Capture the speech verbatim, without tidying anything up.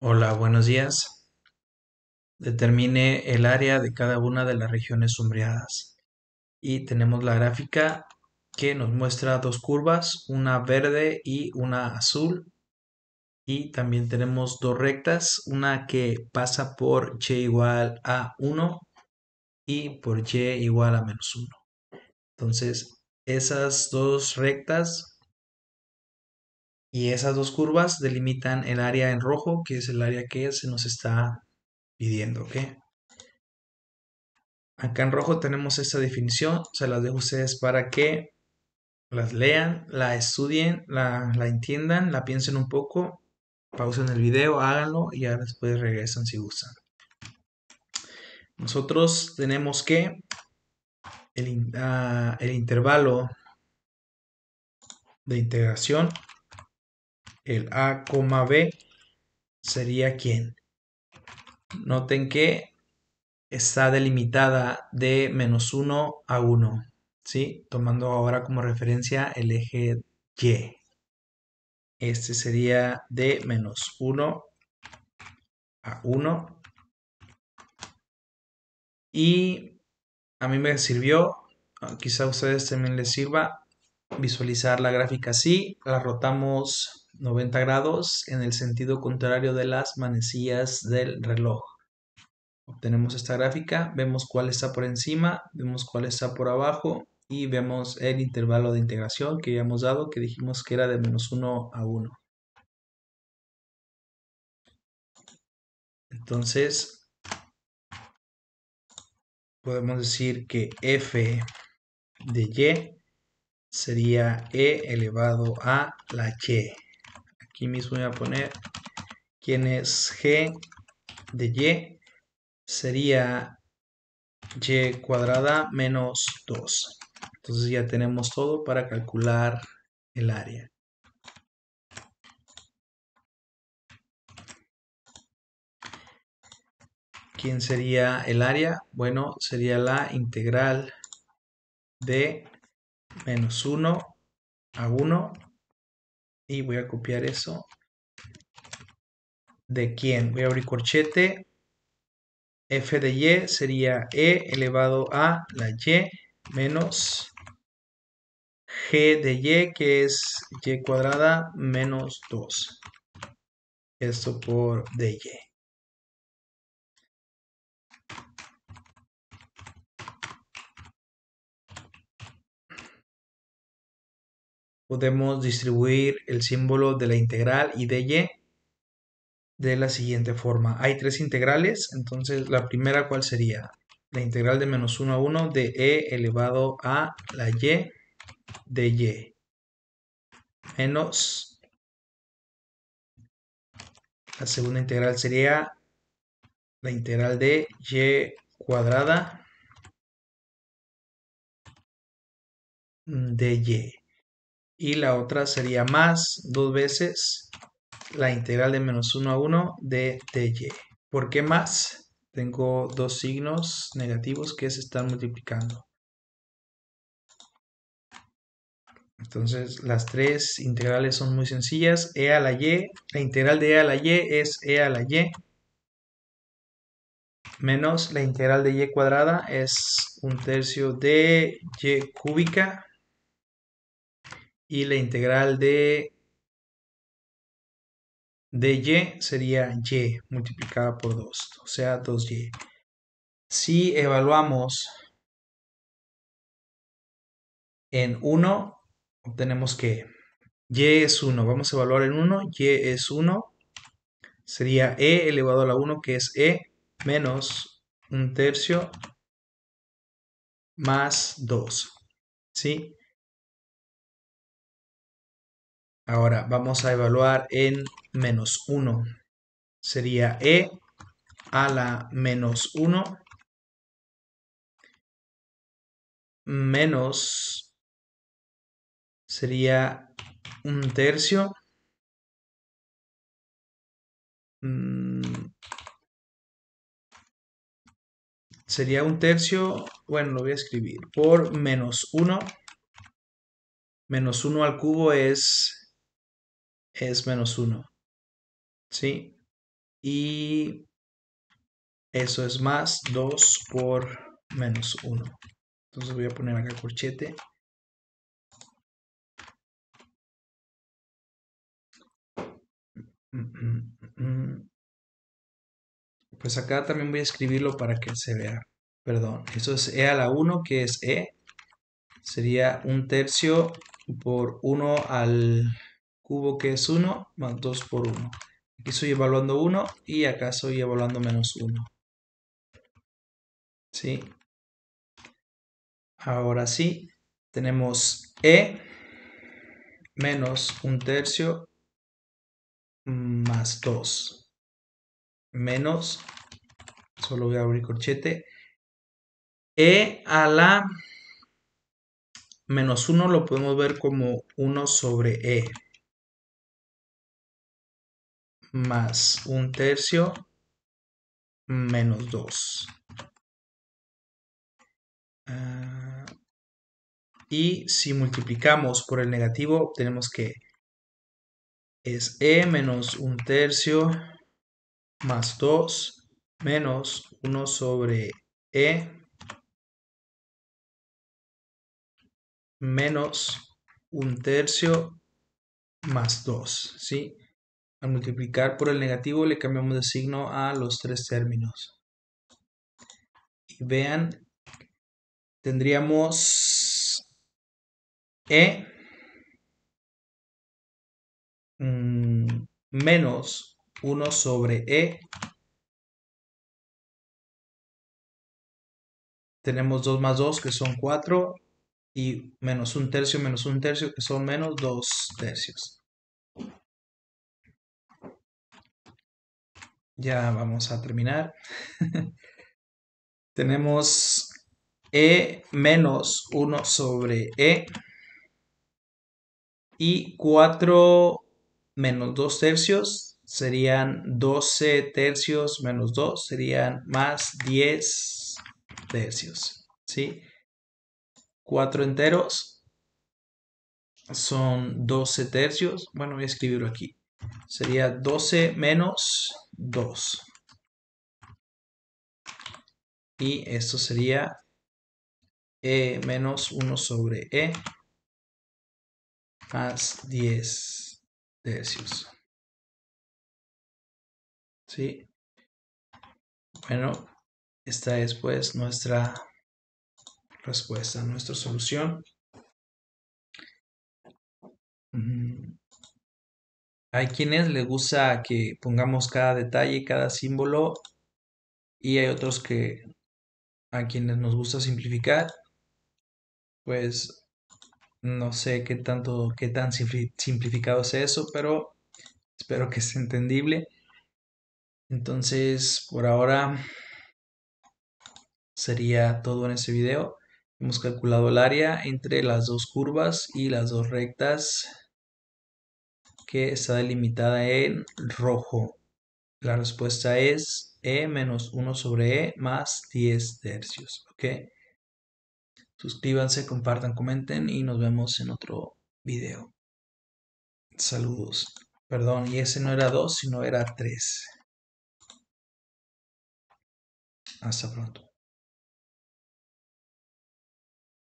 Hola, buenos días. Determine el área de cada una de las regiones sombreadas. Y tenemos la gráfica que nos muestra dos curvas, una verde y una azul. Y también tenemos dos rectas, una que pasa por y igual a uno y por y igual a menos uno. Entonces, esas dos rectas y esas dos curvas delimitan el área en rojo, que es el área que se nos está pidiendo, ¿ok? Acá en rojo tenemos esta definición, se las dejo a ustedes para que las lean, la estudien, la, la entiendan, la piensen un poco, pausen el video, háganlo y ya después regresan si gustan. Nosotros tenemos que el, in- ah, el intervalo de integración, el a, b, sería ¿quién? Noten que está delimitada de menos uno a uno, ¿sí? Tomando ahora como referencia el eje Y. Este sería de menos uno a uno. Y a mí me sirvió, ah, quizá a ustedes también les sirva, visualizar la gráfica así. La rotamos noventa grados en el sentido contrario de las manecillas del reloj. Obtenemos esta gráfica, vemos cuál está por encima, vemos cuál está por abajo y vemos el intervalo de integración que habíamos dado, que dijimos que era de menos uno a uno. Entonces, podemos decir que f de y sería e elevado a la y. Aquí mismo voy a poner quién es g de y. Sería y cuadrada menos dos. Entonces ya tenemos todo para calcular el área. ¿Quién sería el área? Bueno, sería la integral de menos uno a uno. Y voy a copiar eso. ¿De quién? Voy a abrir corchete. F de y sería e elevado a la y menos g de y, que es y cuadrada menos dos. Esto por dy. Podemos distribuir el símbolo de la integral y dy de la siguiente forma. Hay tres integrales, entonces la primera, ¿cuál sería? La integral de menos uno a uno de e elevado a la y de y menos la segunda integral sería la integral de y cuadrada de y. Y la otra sería más dos veces la integral de menos uno a uno de dy. ¿Por qué más? Tengo dos signos negativos que se están multiplicando. Entonces las tres integrales son muy sencillas. E a la y, la integral de e a la y es e a la y menos la integral de y cuadrada es un tercio de y cúbica y la integral de de y sería y multiplicada por dos, o sea, dos y. Si evaluamos en uno, obtenemos que y es uno. Vamos a evaluar en uno, y es uno. Sería e elevado a la uno, que es e, menos un tercio más dos. ¿Sí? Ahora vamos a evaluar en menos uno. Sería e a la menos uno menos sería un tercio. Mm, sería un tercio, bueno, lo voy a escribir, por menos uno. Menos uno al cubo es, es menos uno. ¿Sí? y eso es más dos por menos uno. Entonces voy a poner acá corchete. Pues acá también voy a escribirlo para que se vea. Perdón, eso es e a la uno, que es e. Sería un tercio por uno al cubo, que es uno, más dos por uno. Aquí estoy evaluando uno y acá estoy evaluando menos uno. ¿Sí? Ahora sí, tenemos e menos un tercio más dos. Menos, solo voy a abrir corchete, e a la menos uno lo podemos ver como uno sobre e más un tercio menos dos. Uh, y si multiplicamos por el negativo, obtenemos que es e menos un tercio más dos menos uno sobre e menos un tercio más dos, ¿sí? Al multiplicar por el negativo le cambiamos de signo a los tres términos. Y vean, tendríamos e mmm, menos uno sobre e. Tenemos dos más dos, que son cuatro, y menos un tercio menos un tercio, que son menos dos tercios. Ya vamos a terminar. Tenemos e menos uno sobre e y cuatro menos dos tercios serían doce tercios menos dos, serían más diez tercios, ¿sí? cuatro enteros son doce tercios. Bueno, voy a escribirlo aquí. Sería doce menos dos. Y esto sería e menos uno sobre e más diez tercios. ¿Sí? Bueno, esta es pues nuestra respuesta, nuestra solución. Mm, Hay quienes les gusta que pongamos cada detalle, cada símbolo, y hay otros que a quienes nos gusta simplificar. Pues no sé qué tanto, qué tan simpli- simplificado es eso, pero espero que sea entendible. Entonces, por ahora sería todo en este video. Hemos calculado el área entre las dos curvas y las dos rectas, que está delimitada en rojo. La respuesta es e menos uno sobre e más diez tercios. ¿Ok? Suscríbanse, compartan, comenten y nos vemos en otro video. Saludos. Perdón, y ese no era dos, sino era tres. Hasta pronto.